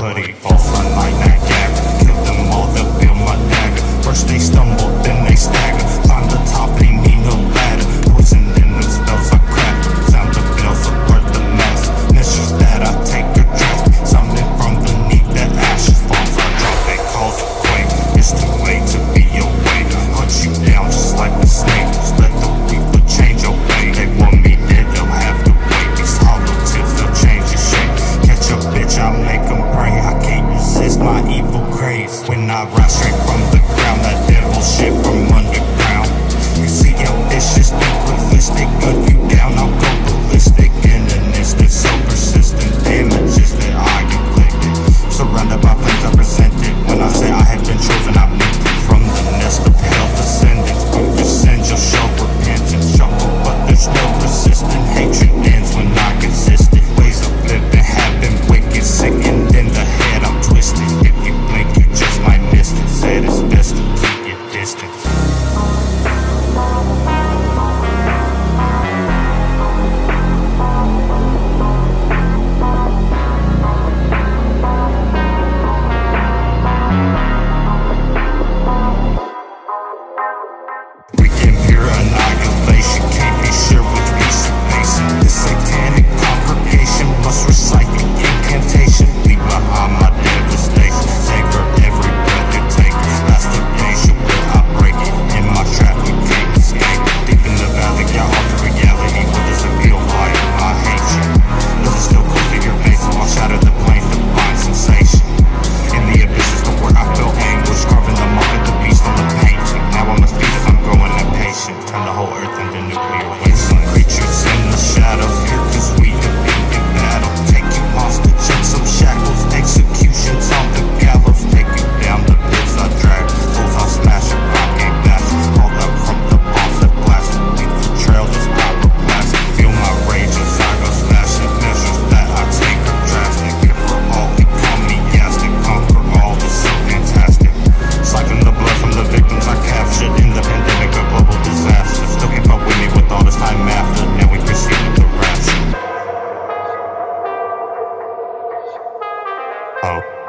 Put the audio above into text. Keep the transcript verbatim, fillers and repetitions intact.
bloody false run like that gag. Kill them all, they'll feel my dagger. First they stumble, then they stagger. Climb the top, they need no ladder. Poison in them spells I craft. Sound the bells are worth the mess. Mistress that I take your dress. Something from beneath the ashes. Falls I drop, they cause a quake. It's too late to be awake. Hunt you down just like a snake. Just let the people change your fate. They want me dead, they'll have to wait. These hollow tips, they'll change your shape. Catch a bitch, I'll make them pray. I can't resist my evil craze. When I rise straight from the ground, that devil shit from underground. You see how vicious, think realistic. Gun you down, I'll go ballistic. In an instant, so persistent. Damages that I inflicted. Surrounded by flames, I present it. When I say I have been chosen, I've been from the nest of hell's descendants. From your sins, you'll show repentance. Shuffle, but there's no resistance. Hatred ends when I consistent. Ways of living have been wicked. Sickened in the head, I'm twisted. If you blink, you just might miss it. Said it's best to keep your distance. We can pure annihilation, can't be sure which piece you're facing. This satanic congregation must recite the incantation. Leave behind my devastation, savor every breath you take. Last of days you will I break it, in my trap we can't escape. Deep in the valley, I alter reality. What does it feel like? I hate you. Does it still close to your face? I'll shatter the plane to find sensation. In the abysses of where I feel anguish, carving the mark of the beast on the painting. Now I must feed as I'm growing impatient. Turn the whole earth into nuclear waste. Some creatures in the shadows, here cause we defeat in battle. Take you hostage in some shackles, executions on the gallows. Take you down the pits I drag, fools I'll smash if I can't bash. Called up from the bombs that blast, leave the trail that's pyroclastic. Feel my rage as I go smashing. Measures that I take are drastic. If for all they call me yastic, conquer all is so fantastic. Siphon the blood from the victims I captured in the pandemic of global disaster. Still can't fuck with me with all this time after. Now we proceed with the rapture. Oh.